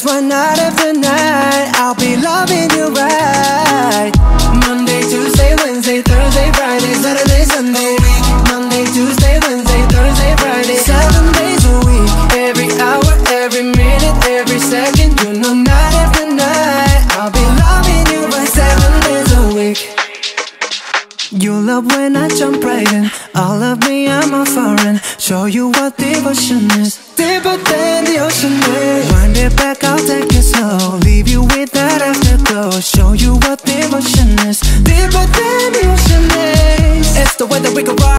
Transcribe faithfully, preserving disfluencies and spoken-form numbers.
why night after night I'll be loving you right. Monday, Tuesday, Wednesday, Thursday, Friday, Saturday, Sunday. Monday, Tuesday, Wednesday, Thursday, Friday, seven days a week. Every hour, every minute, every second. You know night after night I'll be loving you right seven days a week. You love when I jump right in. All of me, I'm a foreign. Show you what devotion is. Deeper than the ocean is. Wind it back, I'll take it slow. Leave you with that afterglow. Show you what devotion is. Deeper than the ocean is. It's the way that we can rock.